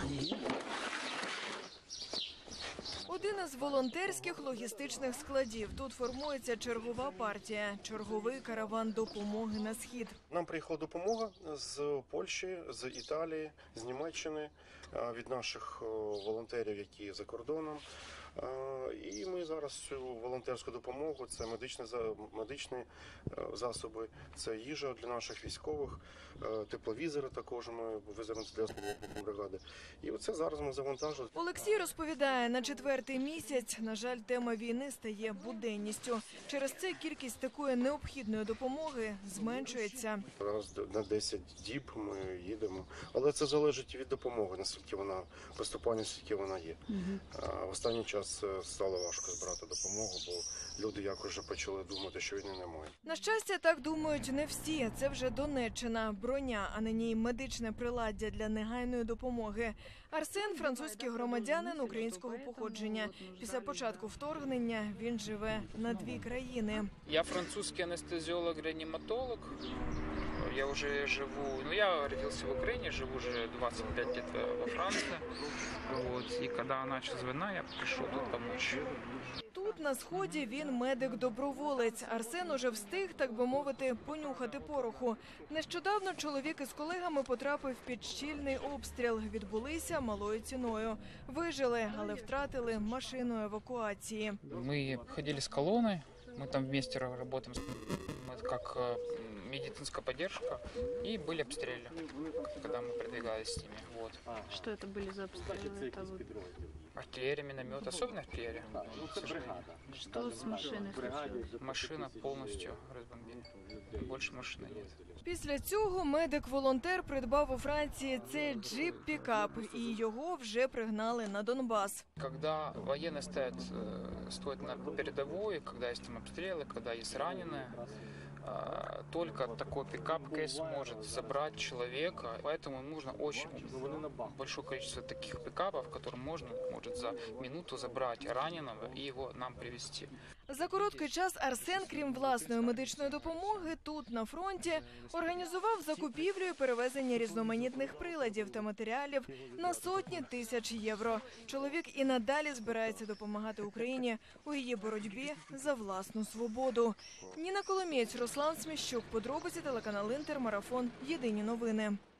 Один із волонтерських логістичних складів. Тут формується чергова партія, черговий караван допомоги на схід. Нам приїхала допомога з Польщі, з Італії, з Німеччини, від наших волонтерів, які за кордоном. І ми зараз цю волонтерську допомогу, це медичні засоби, це їжа для наших військових, тепловізори також ми веземо для бригади. І оце зараз ми завантажили. Олексій розповідає, на 4-й місяць, на жаль, тема війни стає буденністю. Через це кількість такої необхідної допомоги зменшується. Раз на 10 діб ми їдемо, але це залежить від допомоги, наскільки вона поступає, наскільки вона є. В останній час стало важко збирати допомогу, бо люди якось вже почали думати, що війни немає. На щастя, так думають не всі. Це вже Донеччина. Броня, а на ній медичне приладдя для негайної допомоги. Арсен – французький громадянин українського походження. Після початку вторгнення він живе на 2 країни. Я французский анестезиолог-реаниматолог. Я уже живу, я родился в Украине, живу уже 25 лет во Франции. Вот. И когда началась война, я пришел тут помочь. Тут, на Сході, він медик-доброволець. Арсен уже встиг, так би мовити, понюхати пороху. Нещодавно чоловік із колегами потрапив під щільний обстріл. Відбулися малою ціною. Вижили, але втратили машину евакуації. Мы ходили с колонной, мы там вместе работаем как медицинская поддержка, и были обстрелы, когда мы продвигались с ними. Вот. Что это были за обстрелы? Артиллерия, миномет, особенно артиллерия. Что с машиной случилось? Машина полностью разбомбили. Больше машины нет. Після цього медик-волонтер придбав у Франції цей джип-пікап, і його вже пригнали на Донбас. Когда военные стоят на передовой, когда есть там обстрелы, когда есть раненые, только такой пикап-кейс может забрать человека. Поэтому нужно очень большое количество таких пикапов, которые может за минуту забрать раненого и его нам привезти. За короткий час Арсен, крім власної медичної допомоги, тут, на фронті, організував закупівлю і перевезення різноманітних приладів та матеріалів на сотні тисяч євро. Чоловік і надалі збирається допомагати Україні у її боротьбі за власну свободу. Ніна Коломієць, Руслан Сміщук, подробиці, телеканал Інтер, марафон, єдині новини.